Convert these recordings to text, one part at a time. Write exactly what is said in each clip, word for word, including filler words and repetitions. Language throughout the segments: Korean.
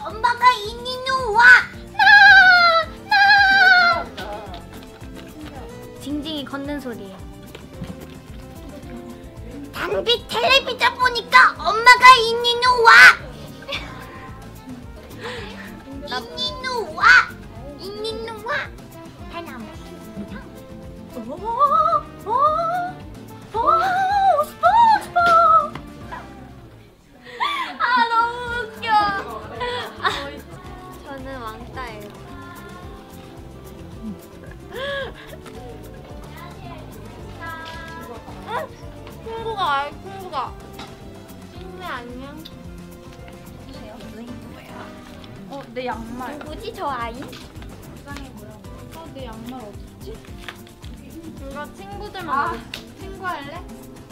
엄마가 이니누 와. 나! 나! 징징이 걷는 소리예요. 단비 텔레비전 보니까 엄마가 이니누 와. 이니누 와. 이니누 와. 하나. 오, 오, 오, 스포, 스포. 아 너무 웃겨. 아, 저는 왕따예요. 응? 친구가 알 친구가. 친구 안녕. 어, 내 양말. 누구지 저 아이? 불쌍해 보여. 어, 내 양말 어딨지? 이거 친구들만. 아, 친구 할래?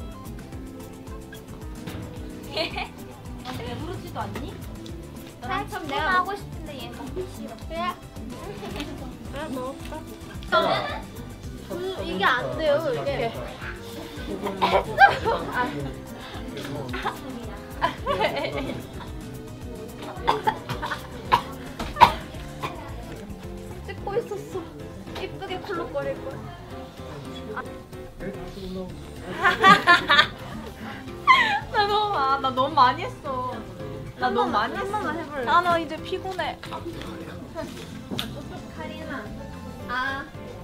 너 배부르지도 않니? 너랑 살짝 내가 내가 하고 싶은데 얘 먹기 싫어. 그래? 그래, 먹을까? 그, 이게 안 돼요 이게. 찍고 있었어. 이쁘게 콜록거릴 걸. 나 너무, 아, 나 너무 많이 했어. 나 너무 많이 한 했어. 번만 해볼래? 아, 나 이제 피곤해. 카리나. 아.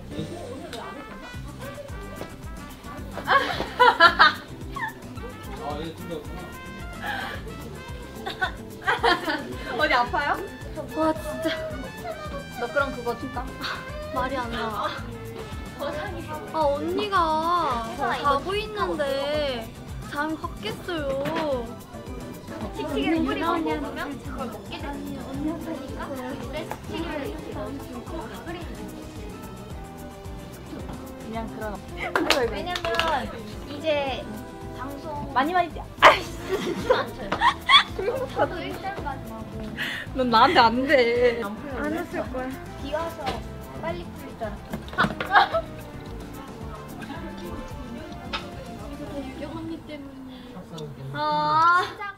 어디 아파요? 와 진짜 너 그럼 그거 줄까? 말이 안 나와. 아 언니가 자고 있는데 잠이 확 깼어요. 치킨을 뿌리고 먹으면 그걸 먹게 되는 언니 아파니까 물에 치킨을 이렇게 넣어주고 끓이는. 그냥 그런. 왜냐면 이제 방송 많이 많이 뛰어. 안 쳐요. 저도 일단까지 하고 넌 나한테 안 돼. 안 했을 거야. 비 와서 빨리 풀리잖아. 이거 유경 언니 때문에. 아.